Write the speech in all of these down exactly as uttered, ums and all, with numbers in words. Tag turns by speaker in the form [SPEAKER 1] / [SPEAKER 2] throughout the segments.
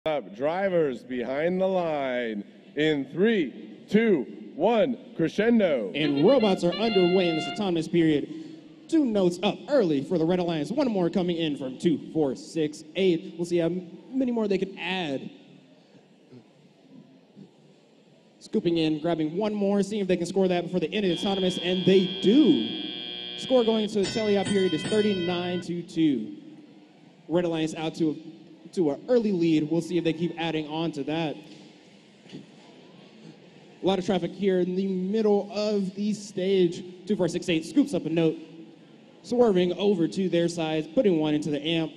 [SPEAKER 1] Up, drivers behind the line in three, two, one, crescendo.
[SPEAKER 2] And robots are underway in this autonomous period. Two notes up early for the Red Alliance. One more coming in from two, four, six, eight. We'll see how many more they can add. Scooping in, grabbing one more, seeing if they can score that before the end of the autonomous, and they do. Score going into the teleop period is thirty-nine to two. Red Alliance out to a to an early lead. We'll see if they keep adding on to that. A lot of traffic here in the middle of the stage. two four six eight scoops up a note, swerving over to their side, putting one into the amp.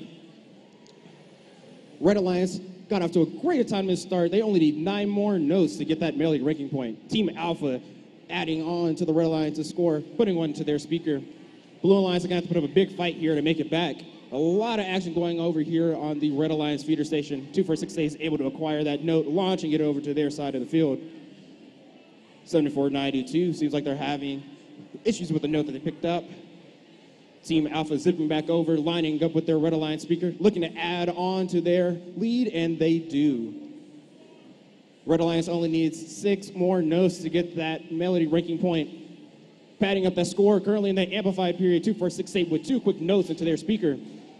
[SPEAKER 2] Red Alliance got off to a great autonomous start. They only need nine more notes to get that melody ranking point. Team Alpha adding on to the Red Alliance's score, putting one to their speaker. Blue Alliance are going to have to put up a big fight here to make it back. A lot of action going over here on the Red Alliance feeder station. two four six eight is able to acquire that note, launch, and get over to their side of the field. seventy-four ninety-two seems like they're having issues with the note that they picked up. Team Alpha zipping back over, lining up with their Red Alliance speaker, looking to add on to their lead, and they do. Red Alliance only needs six more notes to get that melody ranking point. Padding up that score currently in that amplified period, two four six eight with two quick notes into their speaker.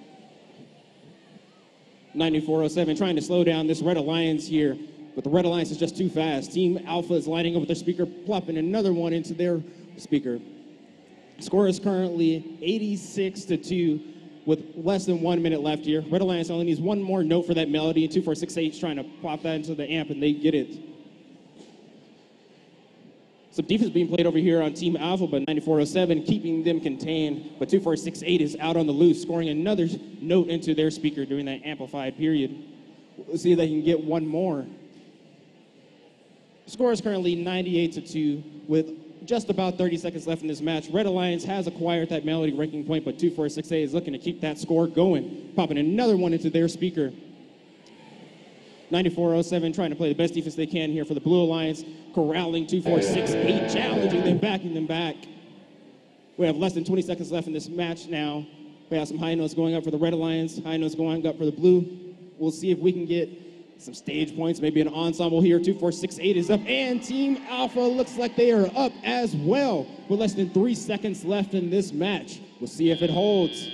[SPEAKER 2] ninety-four oh seven trying to slow down this Red Alliance here, but the Red Alliance is just too fast. Team Alpha is lining up with their speaker, plopping another one into their speaker. Score is currently eighty-six to two with less than one minute left here. Red Alliance only needs one more note for that melody, and two four six eight is trying to plop that into the amp, and they get it. Some defense being played over here on Team Alpha, but ninety-four oh seven keeping them contained. But two four six eight is out on the loose, scoring another note into their speaker during that amplified period. We'll see if they can get one more. Score is currently ninety-eight to two with just about thirty seconds left in this match. Red Alliance has acquired that melody ranking point, but two four six eight is looking to keep that score going, popping another one into their speaker. ninety-four oh seven trying to play the best defense they can here for the Blue Alliance, corralling two four six eight, challenging them, backing them back. We have less than twenty seconds left in this match now. We have some high notes going up for the Red Alliance, high notes going up for the Blue. We'll see if we can get some stage points, maybe an ensemble here. two four six eight is up, and Team Alpha looks like they are up as well with less than three seconds left in this match. We'll see if it holds.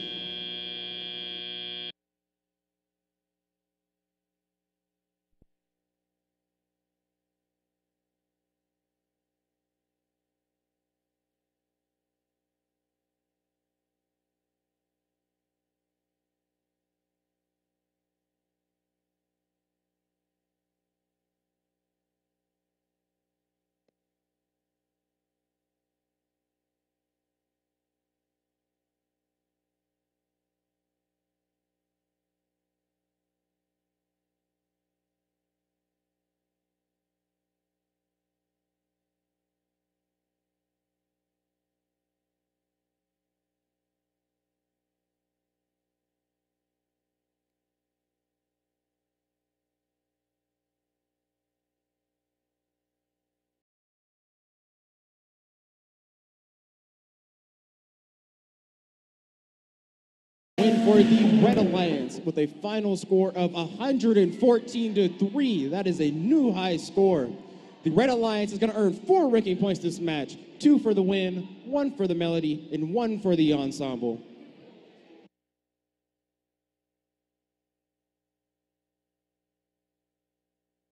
[SPEAKER 2] Win for the Red Alliance with a final score of one hundred fourteen to three. That is a new high score. The Red Alliance is going to earn four ranking points this match, two for the win, one for the melody, and one for the ensemble.